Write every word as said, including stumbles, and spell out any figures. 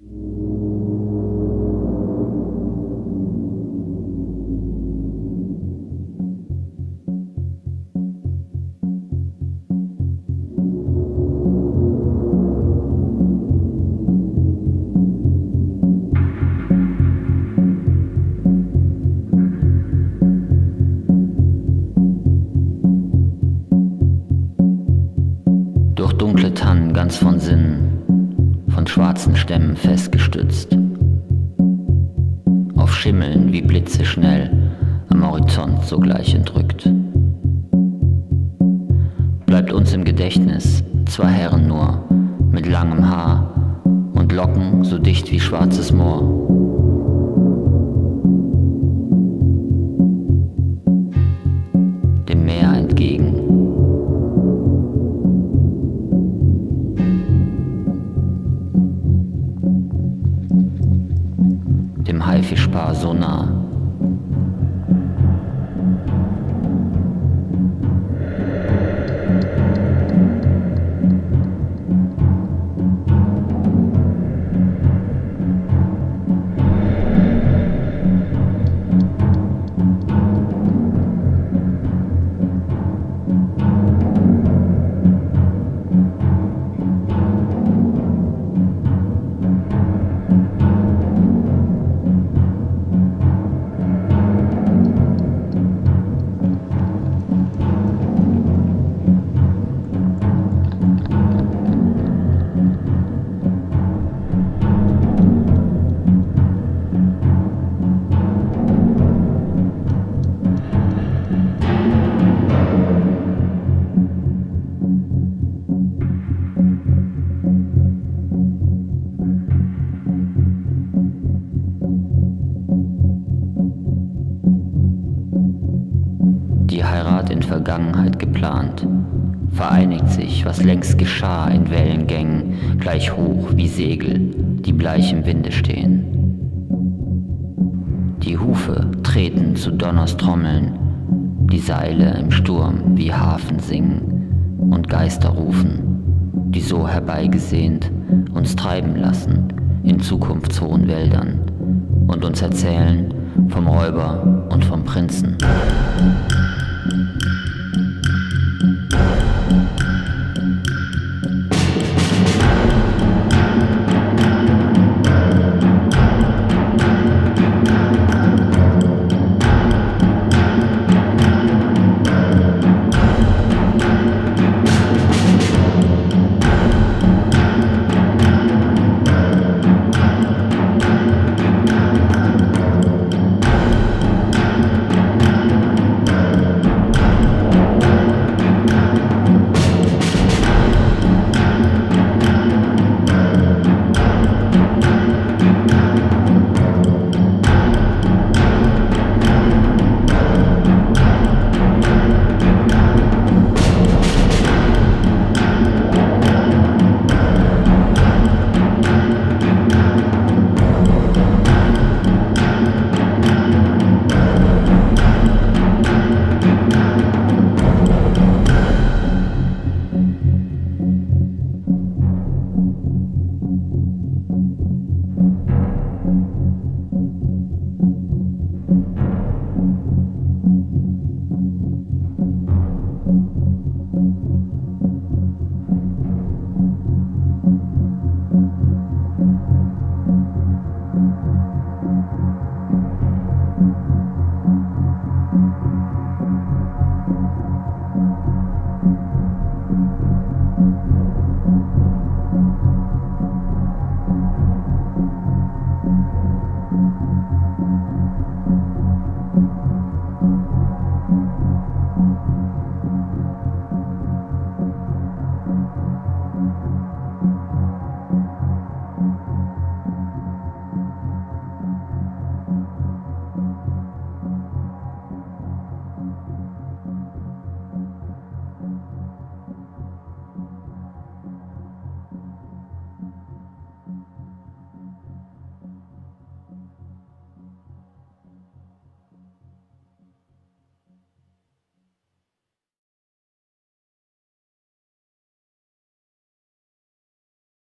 Durch dunkle Tannen ganz von Sinnen, von schwarzen Stämmen festgestützt, auf Schimmeln wie Blitze schnell, am Horizont sogleich entrückt. Bleibt uns im Gedächtnis zwei Herren nur, mit langem Haar und Locken so dicht wie schwarzes Moor. Dem Meer entgegen. Dem Haifischpaar so nah. Die Heirat in Vergangenheit geplant, vereinigt sich, was längst geschah in Wellengängen, gleich hoch wie Segel, die bleich im Winde stehen. Die Hufe treten zu Donners Trommeln, die Seile im Sturm wie Hafen singen und Geister rufen, die so herbeigesehnt uns treiben lassen in zukunftshohen Wäldern und uns erzählen vom Räuber und vom Prinzen.